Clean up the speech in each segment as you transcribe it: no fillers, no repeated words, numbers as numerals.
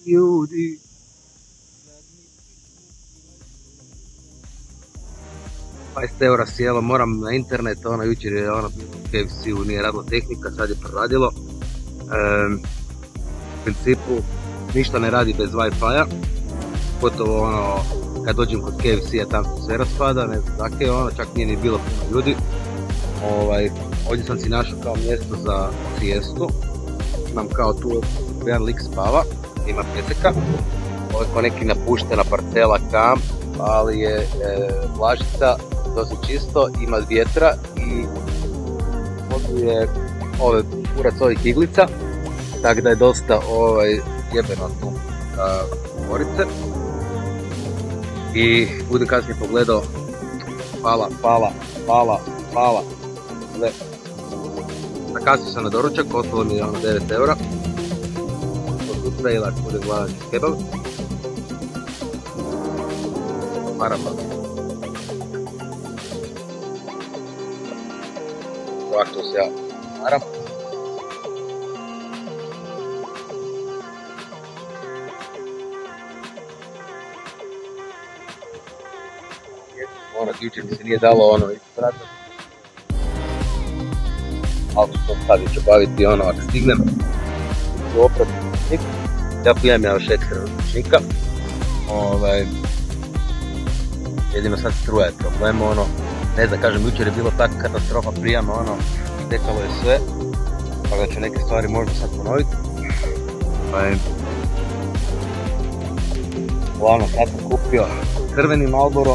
ljudi. 20 eura sjelo, moram na internet, jučer je bilo u KFC-u, nije radila tehnika, sad je proradilo. U principu, ništa ne radi bez Wi-Fi-a, gotovo kad dođem kod KFC-a tam se sve raspada, ne znam dakle, čak nije ni bilo puno ljudi. Ovdje sam si našao kao mjesto za sijestu, imam kao tu jedan lik spava, ima pjeseka, ovo je ko neki napuštena parcela kamp, ali je vlažica, dosta čisto, ima vjetra i ovdje je kurac ovih iglica, tako da je dosta jebeno tu korice. I budem kasnije pogledao, hvala, nakasio sam na doručak, ostalo mi je 9 eura, od sutra ili ako budem gladan kebab, marama. Ovako se ja maram. Jučer mi se nije dalo isprati. Ali što sad ću baviti ako stignem. Oprat ručnik. Ja pijem još ekstra ručnika. Jedino sad struja je problem, ne znam, kažem, jučer je bilo taka katastrofa prijama, štekalo je sve, pa da ću neke stvari možda sad ponoviti. Uglavnom, sad sam kupio crveni Marlboro,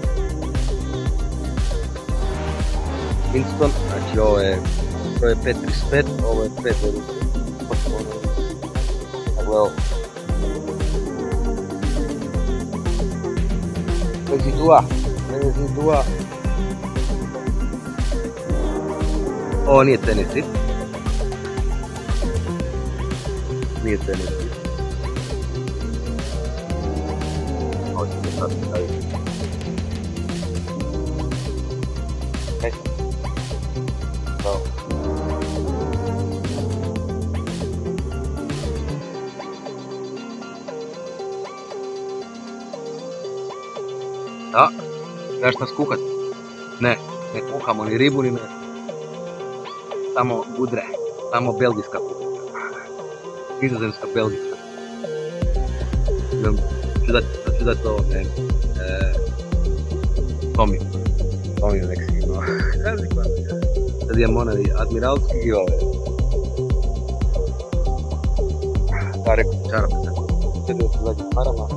Winston, znači ovo je 535, ovo je 5 ovo. Rezidua. Ovo nije Tennessee. Ovo ću sad staviti. Da, daš nas kuhat? Ne kuhamo ni ribu ni meso. Samo budre, samo belgijska kuha. Nizozemska belgijska. Ću dati ovo, Tomi nek si imao. Sad imam admiralski i ove. Pa rekao čarape sad. Sjedio su zadnjih parama.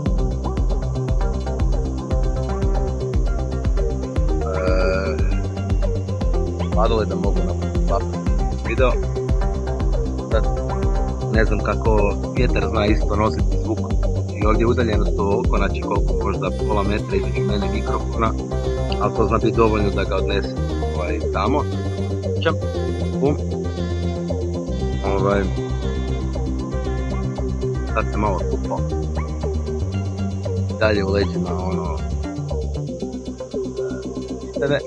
Padalo je da mogu napraviti video. Sad ne znam kako vjetar zna isto nositi zvuk. I ovdje je udaljenost ovoliko, znači koliko možda pola metra između mene i mikrofona, ali to zna biti dovoljno da ga odnesem tamo. Bum. Sad se malo kupao. Dalje u leđima tebe.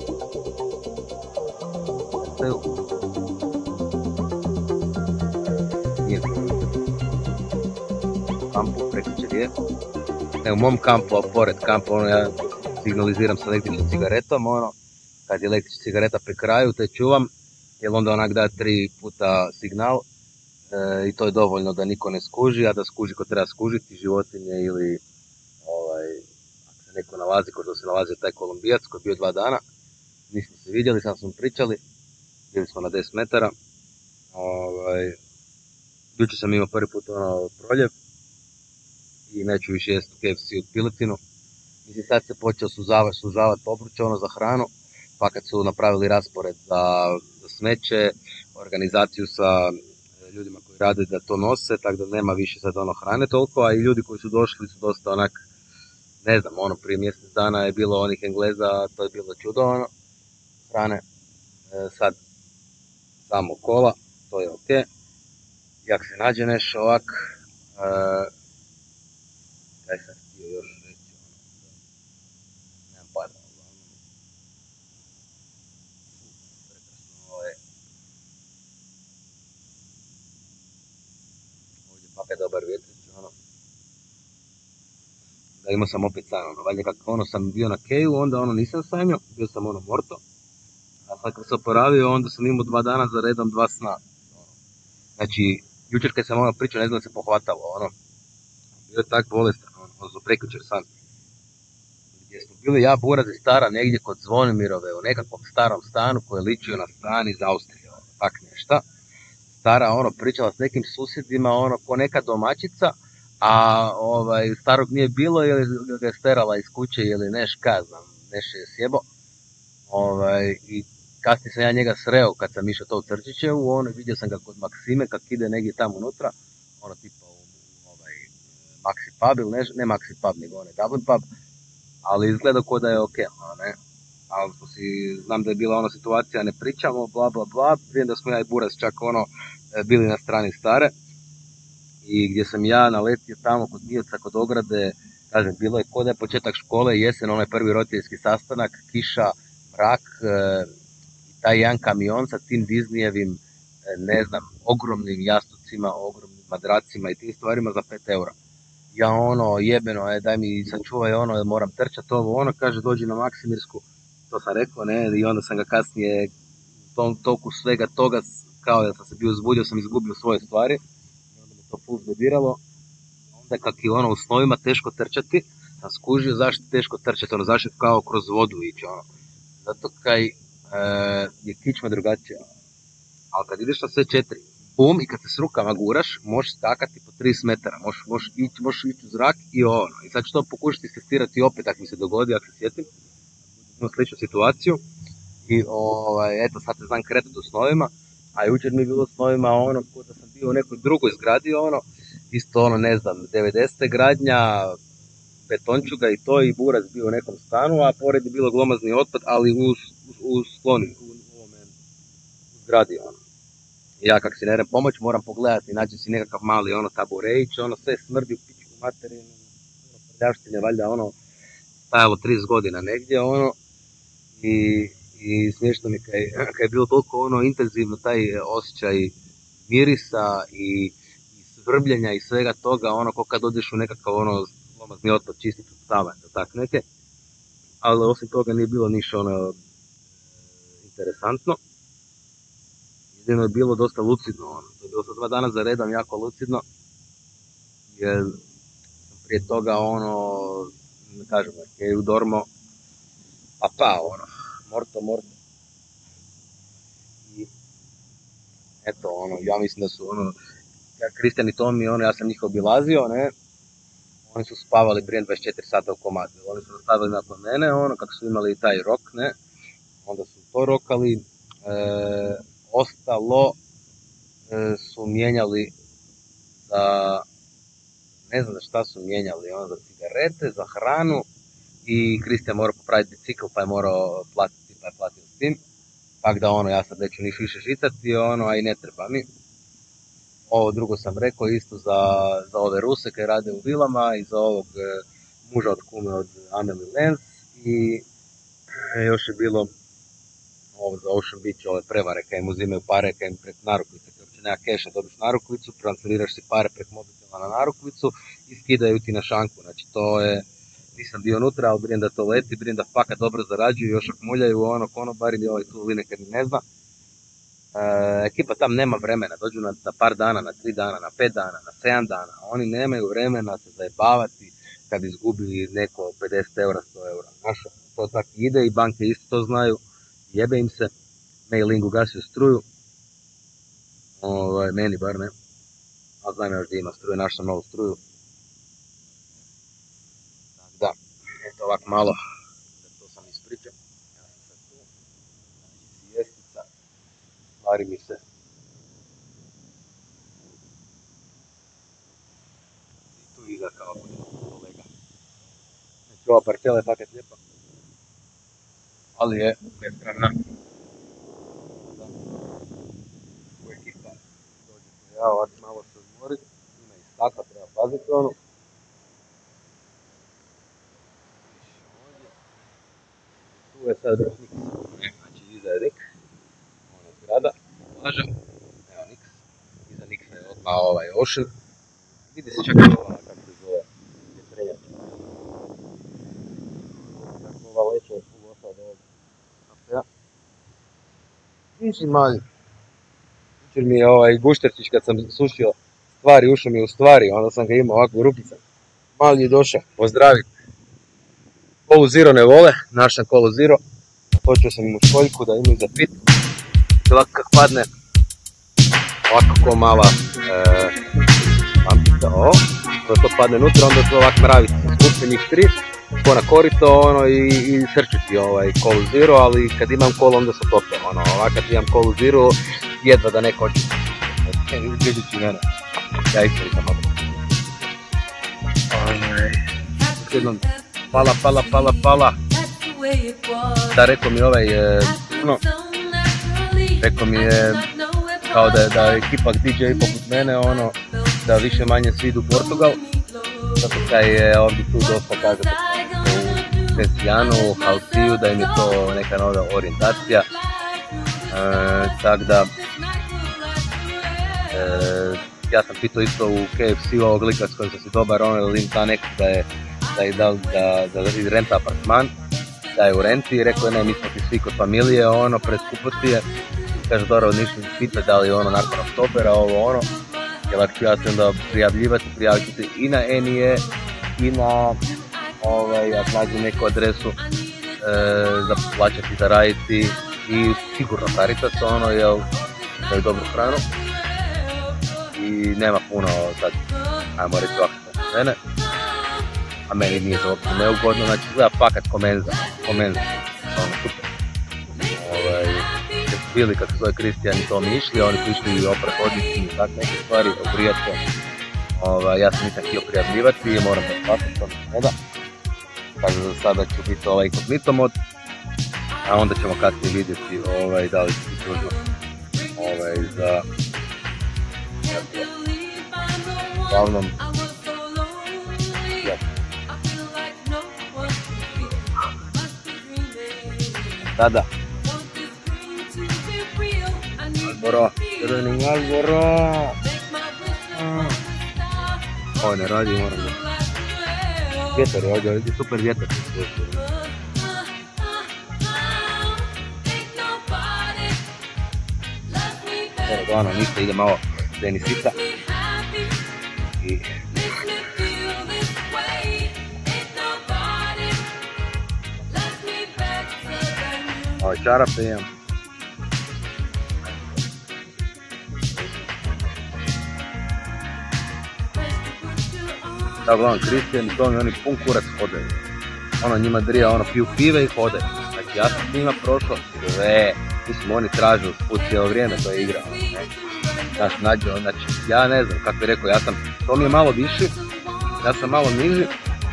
Kampu prekjučer je. U mom kampu, a pored kampu, ja signaliziram sa električnom cigaretom, kad je električna cigareta pri kraju, te čuvam, jer onda onak da 3 puta signal i to je dovoljno da niko ne skuži, a da skuži ko treba skužiti, životinje ili ako se neko nalazi, ko što se nalazio taj Kolumbijac koji je bio 2 dana, nismo se vidjeli, sam smo pričali, bili smo na 10 metara. Jučer sam imao prvi put proljev i neću više jesti u KFC od piletinu. Mislim, sad se počeo sužavati obruče za hranu, pa kad su napravili raspored za smeće, organizaciju sa ljudima koji rade da to nose, tako da nema više sad hrane toliko, a i ljudi koji su došli su dosta onak, ne znam, prije mjesec dana je bilo onih Engleza, to je bilo čudo hrane, sad samo kola, to je ok. I ako se nađe nešto ovak, kaj sam htio još reći, nemam pojma, ovdje pak je dobar vjetrić, imao sam opet san, valjda kako sam bio na keju, onda nisam sanjao, bio sam morto, a sad kad se oporavio, onda sam imao 2 dana za redom 2 sna. Znači, jučer kad sam pričao, ne znam da se pohvatalo, bio je tak bolestan, su prekjučer san. Gdje smo bili ja, Buraz i Stara negdje kod Zvonimirove, u nekakvom starom stanu koji je ličio na stan iz Austrije, tak nešta. Stara pričala s nekim susjedima, ko neka domaćica, a starog nije bilo ili ga je sterala iz kuće ili znam, neše je sjebo. I kasnije sam ja njega sreo kad sam išao to u Crčićevu, vidio sam ga kod Maksime kak ide negdje tamo unutra, tipa u Maxi pub ili ne Maxi pub, nego Dublin pub, ali izgleda ko da je ok, ne. Ali znam da je bila situacija, ne pričamo, bla bla bla, prije da smo ja i Buraz čak bili na strani Stare, i gdje sam ja naletio tamo kod Mijevca, kod ograde, kažem, bilo je ko da je početak škole, jesen, onaj prvi roditeljski sastanak, kiša, mrak, i taj jedan kamion sa tim Disneyevim, ne znam, ogromnim jastucima, ogromnim madracima i tim stvarima za 5 eura. Ja jebeno, daj mi sačuvaj moram trčat kaže dođi na Maksimirsku, to sam rekao, ne, i onda sam ga kasnije u tom toku svega toga, kao da sam se bio uzbudio, sam izgubio svoje stvari, i onda me to ful zbediralo. Onda kak je u snovima teško trčati, sam skužio zašto teško trčati, zašto kao kroz vodu ići, zato kaj je kičma drugačija, ali kad ideš na sve 4, bum, i kad se s rukama guraš, možeš skakati po 30 metara, možeš ići u zrak i i sad ću to pokušati testirati opet, ako mi se dogodi, ako se sjetim, imam sličnu situaciju, i eto, sad se znam kretati u snovima, a jučer mi je bilo u snovima ko da sam bio u nekoj drugoj zgradi, isto ne znam, 90. gradnja, betončuga i to, i Buraz bio u nekom stanu, a pored je bilo glomazni otpad, ali u skloni, u zgradi, Ja kak si ne idem pomoć, moram pogledati, naći si nekakav mali taborejić, sve smrdi u pičku materinu, prljavštine, valjda stajalo 30 godina negdje, i smiješno mi kad je bilo toliko intenzivno taj osjećaj mirisa i svrbljenja i svega toga, ko kad odeš u nekakav glomazni otpad čistit od stava, tak neke, ali osim toga nije bilo ništa interesantno. Jedino je bilo dosta lucidno, to je bilo sa 2 dana za redom jako lucidno, jer sam prije toga ne kažem, je udormo, morto. I eto, ja mislim da su Kristijan i Tomi, ja sam njih obilazio, ne, oni su spavali prije 24 sata u komadu, oni su nastavili nakon mene, kako su imali taj rok, ne, onda su to rokali, ostalo su mijenjali za, ne znam šta su mijenjali, za cigarete, za hranu, i Kristijan morao popraviti bicikl, pa je morao platiti, pa je platio s tim, pak da ja sad neću niš više žitati, a i ne treba mi. Ovo drugo sam rekao isto za ove Ruse koji rade u vilama i za ovog muža od kume od Amelie Lenz, i još je bilo ovo za Ocean Beach, ove prevare kaj im uzimaju pare, kaj im preko narukvice, kaj uopće nema keša, dobiš narukvicu, transferiraš si pare preko mobitela na narukvicu i skidaju ti na šanku. Znači to je, nisam bio unutra, ali brijem da to leti, brijem da fakat dobro zarađuju, još ak muljaju konobari, ni ovaj tu nekad ne zna. Ekipa tam nema vremena, dođu na par dana, na 3 dana, na 5 dana, na 7 dana, oni nemaju vremena se zajebavati kad izgubi neko 50 eura, 100 eura. Znaš, to tako ide i banke isto to znaju, jebe im se, mailing ugasio struju, meni bar ne, ali znam još gdje ima struje, našao sam novu struju. Da, eto ovak malo, to sam ispričao, ja sam sad tu, sijestica, stvari mi se. I tu iza kao kolega. Znači ova parcela je fakat lijepa, ali je bespravna. U ekipa dođe tu ja ovak malo se odmorit, ima i stakla, treba paziti Tu je sad Niks, znači iza je Niks, zgrada, plaža, evo Niks, iza Niksa je odmah Ocean, vidi se čak kako se zove, vjetrenjač. Nisi mali. Jučer mi je gušterčić kad sam sušio stvari, ušao mi je u stvari, onda sam ga imao ovako u rukica. Mali je došao, pozdravi. Kolu Zero ne vole, našam Kolu Zero. Točio sam im u školjku da imaju za pit. Ovako kak padne, ovako ko mala lampica, kada to padne nutra, onda to ovako mravice, skupi njih 3, ko na korito, i trču ti Kolu Zero, ali kad imam kolo onda se tope, ovako kad imam Kolu Zero, jedva da neko oči. Gledajući mene, ja isto nisam odmah. Jednom, pala. Da, rekao mi rekao mi je kao da je ekipa DJ poput mene, da više manje svi idu u Portugal, zato kaj je ovdje tu dosta kaže u Cesijanu, u Halciju, da im je to neka nova orijentacija, tako da ja sam pitao isto u KFC ovog lika s kojim sam si dobar, ili ta nekog da renta apartman, da je u renti, i rekao je ne, mi smo ti svi kod familije, preskupo ti je, kaže dobro, ništa mi pita da li nakon oktobera, jer ako ću ja se onda prijavljivati, prijavit ću se i na NIE, i na, ako nađem neku adresu za plaćati, za raditi, i sigurno Caritas, jel, da je dobru hranu, i nema puno, sad, ajmo reći ovako mene, a meni nije to uopće neugodno, znači gleda fakat komenza, super. Kad su bili, kako se zove Kristijan i Tomi išli, oni su išli oprat hodnici i tak neke stvari, obrijat se. Ja sam nisam htio prijavljivati, moram da shvatiti, to ne da. Sada ću biti inkognito mod, a onda ćemo kasnije vidjeti da li će biti nužno za... Uglavnom... Da. Alboro, crveni Alboro. Ovo ne radi, moram da... Vjetar je ovdje super vjetar. Ništa, ide malo tenisita. I... čarape imam. Da, uglavnom, Kristijan i Tomi, oni pun kurac hodaju. Njima drija, piju pive i hodaju. Znači, ja sam s njima prošao sve. Mislim, oni traže uz put cijelo vrijeme, to je igra. Znači, ja ne znam, kako je rekao, Tomi je malo viši, ja sam malo niži.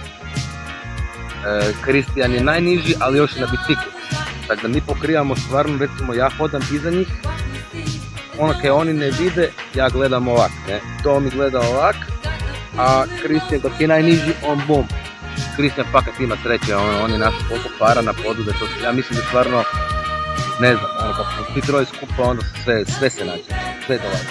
Kristijan je najniži, ali još i na biciklu. Tako da mi pokrivamo stvarno, recimo ja hodam iza njih, kaj oni ne vide, ja gledam ovak, ne. To mi gleda ovak, a Kristijan dok je najniži, on bum. Kristijan fakat ima sreće, on je naš koliko para na podu, da to, ja mislim da stvarno, ne znam, kako smo svi troje skupa, onda sve se nađe, sve dolazi.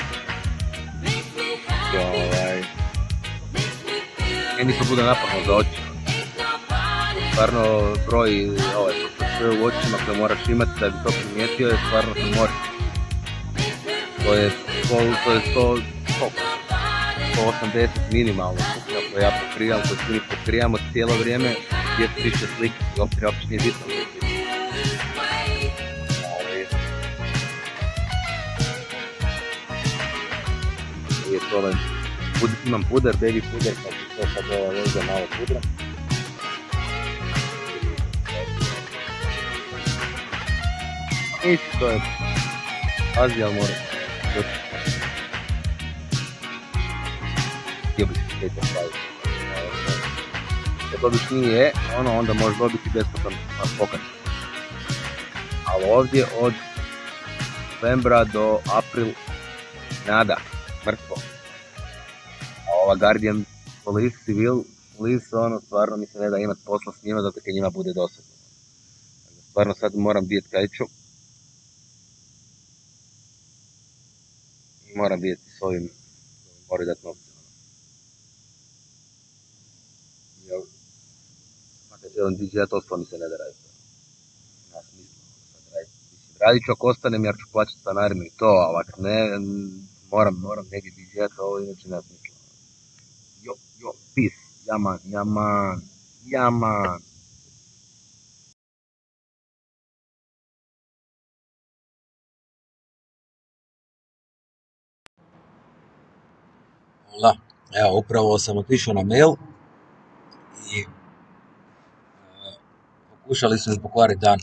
Meni to bude naporno za oči. Stvarno broj sve u očima koje moraš imati da bi to primijetio je stvarno se mori. To je 180 minimalno skupina koje ja pokrivam, koje svi mi pokrijamo cijelo vrijeme, gdje se više slike i uopće nije bitno. Imam puder, baby puder, pa ću to sad lezda malo pudra. Ići, to je Azija, ali mora doći. Htio bi se sve to staviti. Kad dobiš nije, onda možeš dobiti besplatan pokaz. Ali ovdje od novembra do april nada, mrtvo. A ova Guardian Police, Civil Police, stvarno mi se ne da imat posla s njima, zato kad njima bude dosadno. Stvarno sad moram vidjeti kaj ću. I moram vidjeti s ovim, moraju dati novce. Makar će jedan DJ, to mi se ne da raditi. Ja sam mislio sad raditi, mislim radit ću ako ostanem jer ću plaćati stanarinu i to, ali ako ne, moram negdje diđeti ovo, inače nema smisla. Jo, peace, jaman. Da, evo, upravo sam otišao na mail i pokušali su mi pokvariti dan.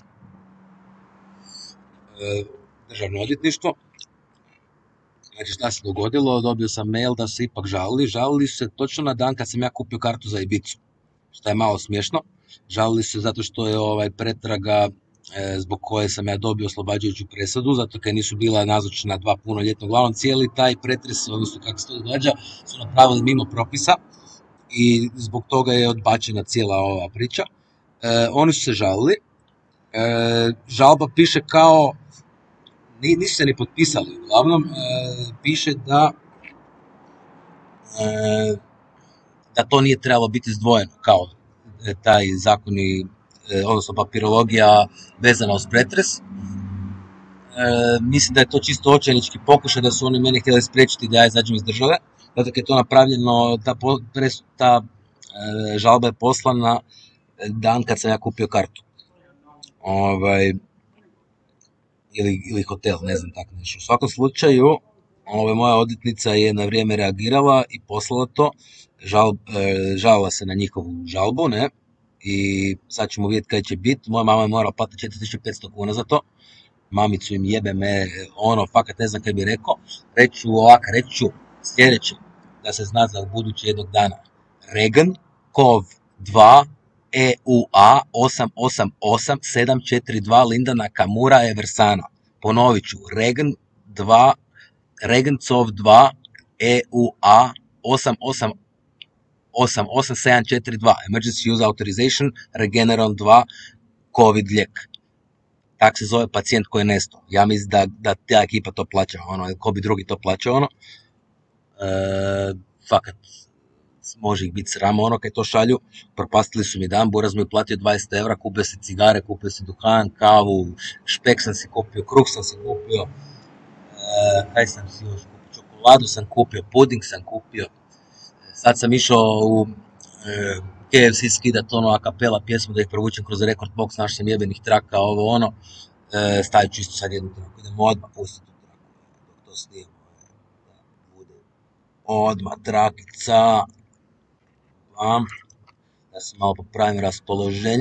Državno odvjetništvo. Znači šta se dogodilo, dobio sam mail da se ipak žalili su se točno na dan kad sam ja kupio kartu za Ibicu, što je malo smiješno. Žalili su se zato što je pretraga zbog koje sam ja dobio oslobađajuću presudu, zato kad nisu bila nazočna 2 punoljetna. Uglavnom cijeli taj pretres, odnosno kako se to događa, su napravili mimo propisa i zbog toga je odbačena cijela ova priča. Oni su se žalili, žalba piše kao, nisu se ni potpisali, uglavnom piše da to nije trebalo biti izdvojeno, kao taj zakoni, odnosno papirologija vezana uz pretres. Mislim da je to čisto očajnički pokušaj, da su oni mene htjeli spriječiti da ja izađem iz države, zato je to napravljeno, ta žalba je poslana dan kad sam ja kupio kartu. Ili hotel, ne znam tako nešto. U svakom slučaju, moja odvjetnica je na vrijeme reagirala i poslala to, žalila se na njihovu žalbu, ne, i sad ćemo vidjeti kaj će biti. Moja mama je morala platiti 4500 kuna za to, mamicu im jebe me, fakat ne znam kaj bi rekao, reću sljedeće, da se zna za buduće jednog dana. Regan, Kov 2, EUA 888742 Lindana Kamura Eversana. Ponovit ću, Regan Cov 2 EUA 888742 Emergency Use Authorization Regeneron 2 COVID lijek. Tak se zove pacijent koji je nestao. Ja mislim da ta ekipa to plaća, ko bi drugi to plaćao, fakat može ih biti srama kaj to šalju. Propastili su mi dan, buraz mi je platio 20 evra, kupio si cigare, kupio si duhan, kavu, špek sam si kupio, kruh sam si kupio, kaj sam si još kupio, čokoladu sam kupio, puding sam kupio. Sad sam išao u KFC skidat a kapela pjesmu da ih provučem kroz rekord box, našao sam jebenih traka, stavit ću isto sad jednu traku, idemo odmah pustiti tu traku, dok to snijemo, da bude odmah trakica. Da se malo popravim raspoloženje,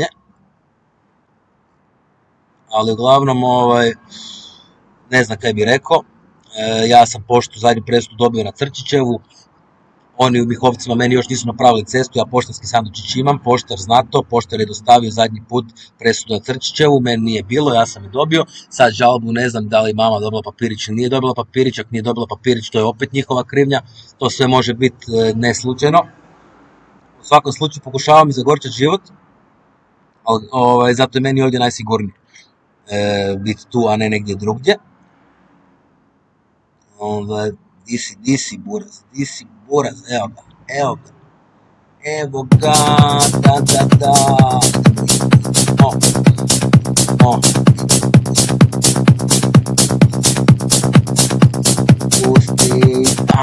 ali uglavnom ne znam kaj bi rekao. Ja sam poštu zadnju presudu dobio na Crčićevu, oni u Mihovcima meni još nisu napravili cestu, ja poštanski sandučić imam, poštar zna to, poštar je dostavio zadnji put presudu na Crčićevu, meni nije bilo, ja sam je dobio, sad žalbu ne znam da li mama dobila papirić ili nije dobila papirić, ako nije dobila papirić to je opet njihova krivnja, to sve može biti neslučajno. U svakom slučaju pokušavam izagorčati život, ali zato je meni ovdje najsigurnije biti tu, a ne negdje drugdje. Di si buraz, evo ga, da. Pusti,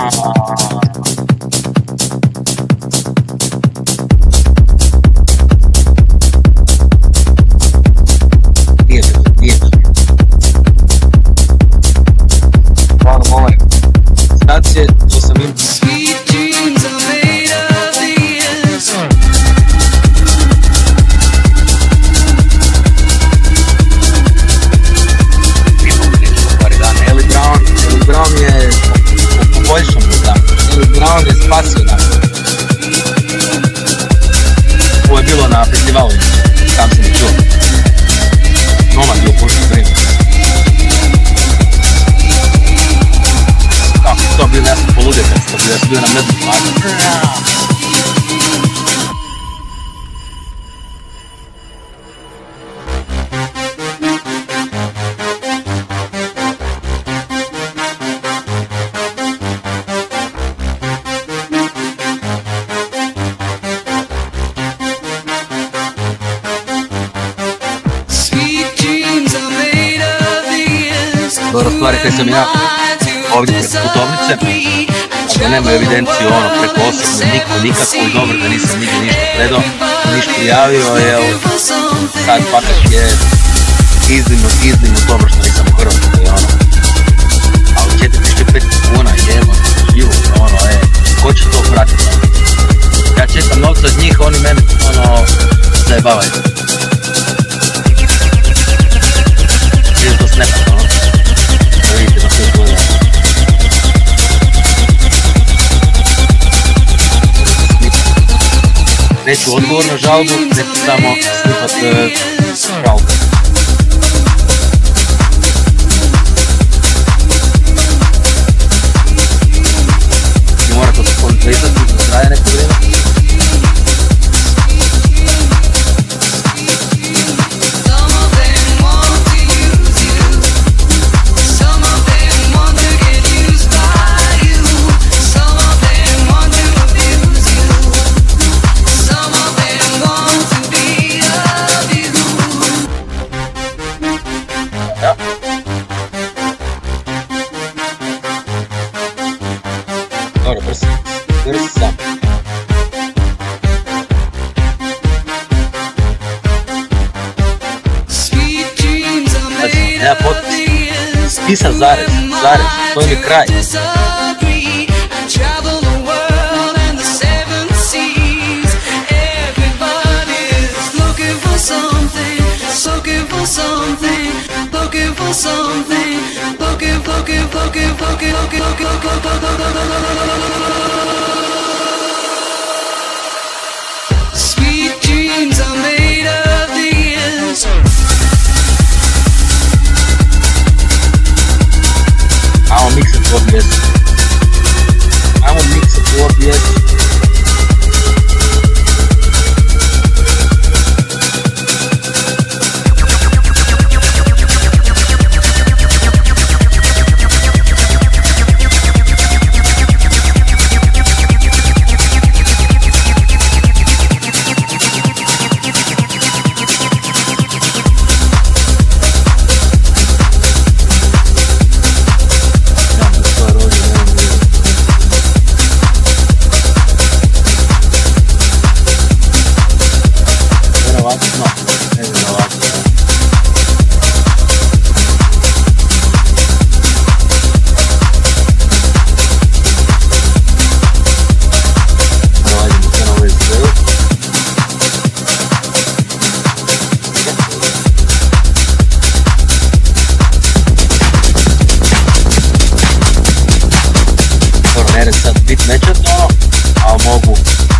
stacije, to sam im Brown je poboljšan dan, Brown je spasio dan. Ovo je bilo na festivalu, tam sam i čuo. Nomad je upušten vrijeme. Kako to bilo, ja sam poludio kad sam to bio, ja sam bio na mrtvu plaću. Sweet dreams are made of these. Dobra stvar je kad sam ja ovdje preko putovnice, da nema evidenciju ono preko osobne, niko nikako i dobro da nisam nigdje ništa predao, ništa prijavio, sad pakaš je iznimno dobro što nisam u Hrvatskoj, ono. Ali 4500 kuna, jeba, živo, ono, ko će to pratiti? Ja čekam novca od njih, oni mene, ono, zajebavaju. Vidim to snepat, ono. Da vidite na sve gleda. Neću odgovor na žalbu, neću samo snipat žalbu. I mora to se kontrolizati, da traje neko vrijeme. Dobro, brzo sam. Nema potpis. Pisa zarez, to je mi kraj. Sweet dreams are made of these. Ajmo miksat u OBS. nečetno, ali mogu.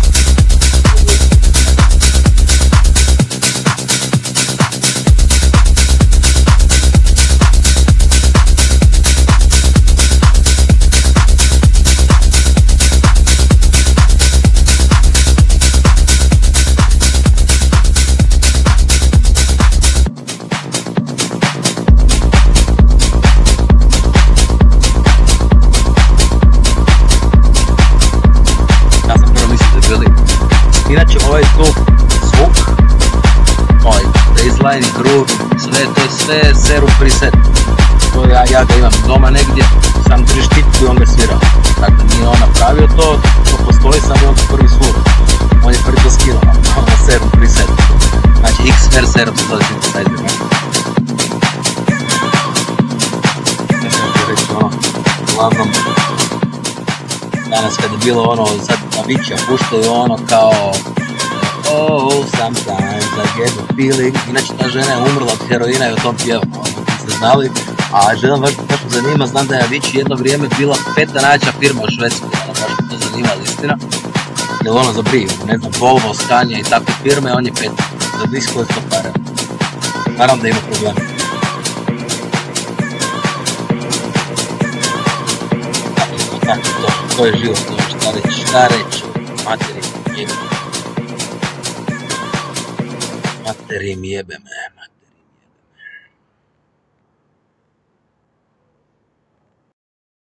Inače ovaj zvuk, baseline, groove, to je sve serum preset. To ja ga imam doma negdje, sam držiš tipku i on ga svira. Dakle, nije on napravio to postoji, sam je on prvi svur. On je prvi to skillao, ono serum preset. Znači X-Ver serum se zove synthesizer. Ne sam ti reći uglavnom, danas kad je bilo sad Avicii puštaju kao oh, sometimes I get a feeling. Inače ta žena je umrla od heroina i o tom pjeva, ste znali. A žena baš me zanima, znam da je Avicii jedno vrijeme bila 5. najjača firma u Švedskoj, baš me to zanima, istina. Jer za briju, ne znam, Volvo, Scania i takve firme, on je 5. Za disko je to pare. Naravno da ima problema. To je život, šta reći, materi mi jebe me.